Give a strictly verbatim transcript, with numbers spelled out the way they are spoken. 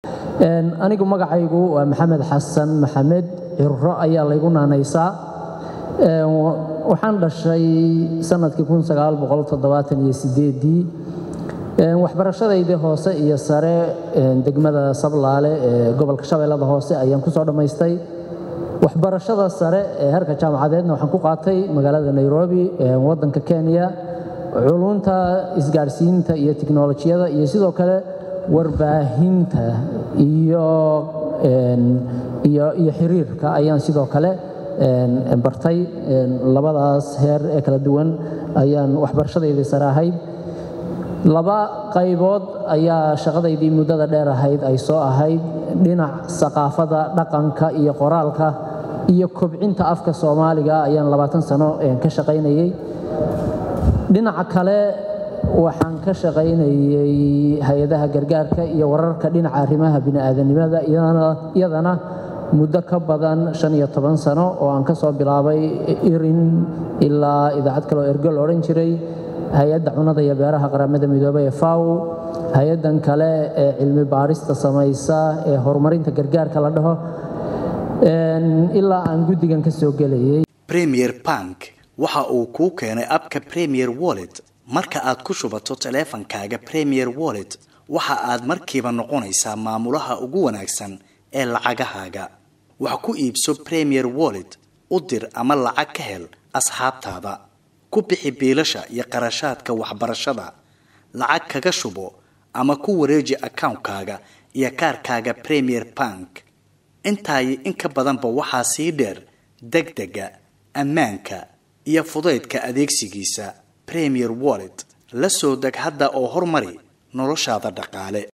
anigu magacaygu waa Maxamed Xasan Maxamed Cirro ayaa laygu naanaysaa waxaan dhashay sanadkii kun sagaal boqol toddobaatan iyo sideed waxbarashadayda hoose iyo sare degmada Sablaale ee gobolka Shabeellada Hoose ayaan ku soo dhameystay waxbarashada sare ee heerka jaamacadeedna waxaan ku qaatay magaalada Nairobi ee wadanka Kenya culunta isgaarsiinta iyo tiknoolajiyada iyo sidoo kale warbaahinta iyo iyo iyo xiriirka ayaan sidoo kale bartay labadaas heer ee kala duwan ayaan waxbarashadayda sare ahayd laba qaybood ayaa shaqadaydii muddada dheer ahayd ay soo ahayd dhinac saqaafada dhaqanka iyo qoraalka iyo kobcinta afka Soomaaliga ayaan labaatan sano ka shaqaynayay dhinaca kale waxaan ka shaqaynayay hay'adaha gargaarka iyo wararka dhinaca arrimaha bini'aadanimada iyadana muddo ka badan shan iyo toban sano oo aan ka soo bilaabay irin ilaa idaacad kale oo ergo la oran jiray hay'adda cunada iyo beeraha qaramada midoobay ee F A O hay'adan kale ee cilmi baarista samaysa ee horumarinta gargaarka la dhaho ilaa aan guddigan ka soo galayay Premier Bank waxa uu ku keenay abka Premier Wallet marka aad ku shubato taleefankaaga Premier Wallet waxa aad markiiba noqonaysaa maamulaha ugu wanaagsan ee lacagahaaga waxa ku iibso Premier Wallet u dir ama lacag ka hel asxaabtaada ku bixi biilasha iyo qarashaadka waxbarashada lacag kaga shubo ama ku wareeji account-kaaga iyo kaarkaaga Premier Bank intaay in ka badan ba waxa sii dheer degdega ammaanka iyo fudaydka adeegsigiisa Premier Wallet la soo deg hadda oo hormari noloshaada dhaqaale